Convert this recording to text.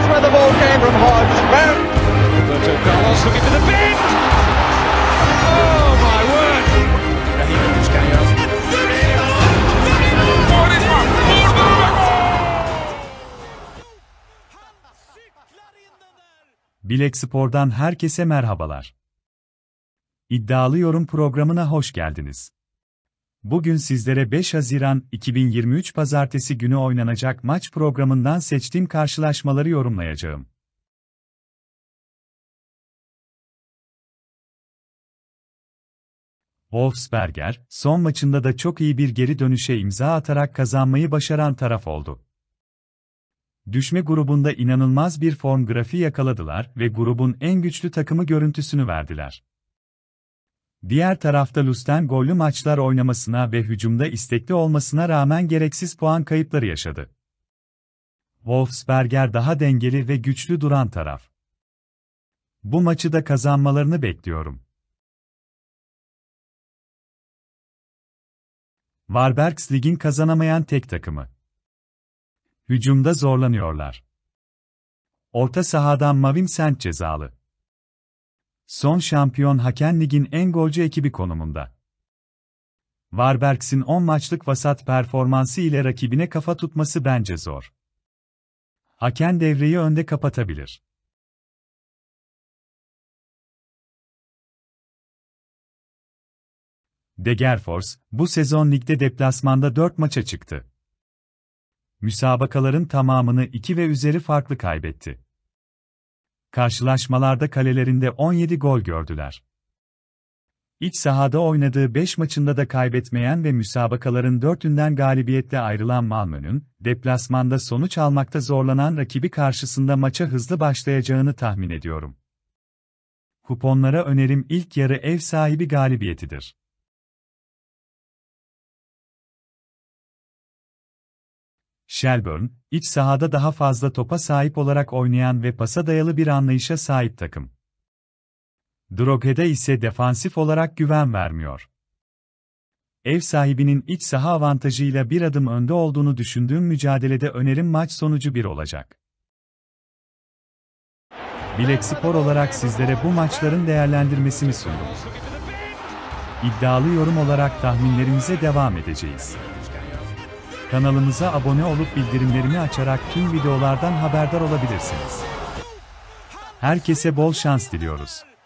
where the ball came from Hodge. Roberto Carlos looking for the bend. Oh my word! Raheem Busquets. Bilek Spor'dan herkese merhabalar. İddialı Yorum programına hoş geldiniz. Bugün sizlere 5 Haziran 2023 Pazartesi günü oynanacak maç programından seçtiğim karşılaşmaları yorumlayacağım. Wolfsberger, son maçında da çok iyi bir geri dönüşe imza atarak kazanmayı başaran taraf oldu. Düşme grubunda inanılmaz bir form grafiği yakaladılar ve grubun en güçlü takımı görüntüsünü verdiler. Diğer tarafta Lusten gollü maçlar oynamasına ve hücumda istekli olmasına rağmen gereksiz puan kayıpları yaşadı. Wolfsberger daha dengeli ve güçlü duran taraf. Bu maçı da kazanmalarını bekliyorum. Varbergs ligin kazanamayan tek takımı. Hücumda zorlanıyorlar. Orta sahadan Mavim Sent cezalı. Son şampiyon Haken ligin en golcü ekibi konumunda. Varbergs'in 10 maçlık vasat performansı ile rakibine kafa tutması bence zor. Haken devreyi önde kapatabilir. Degerfors, bu sezon ligde deplasmanda 4 maça çıktı. Müsabakaların tamamını 2 ve üzeri farklı kaybetti. Karşılaşmalarda kalelerinde 17 gol gördüler. İç sahada oynadığı 5 maçında da kaybetmeyen ve müsabakaların 4'ünden galibiyetle ayrılan Malmö'nün, deplasmanda sonuç almakta zorlanan rakibi karşısında maça hızlı başlayacağını tahmin ediyorum. Kuponlara önerim ilk yarı ev sahibi galibiyetidir. Shelbourne, iç sahada daha fazla topa sahip olarak oynayan ve pasa dayalı bir anlayışa sahip takım. Drogheda ise defansif olarak güven vermiyor. Ev sahibinin iç saha avantajıyla bir adım önde olduğunu düşündüğüm mücadelede önerim maç sonucu 1 olacak. Bilek Spor olarak sizlere bu maçların değerlendirmesini sundum. İddialı yorum olarak tahminlerimize devam edeceğiz. Kanalımıza abone olup bildirimlerimi açarak tüm videolardan haberdar olabilirsiniz. Herkese bol şans diliyoruz.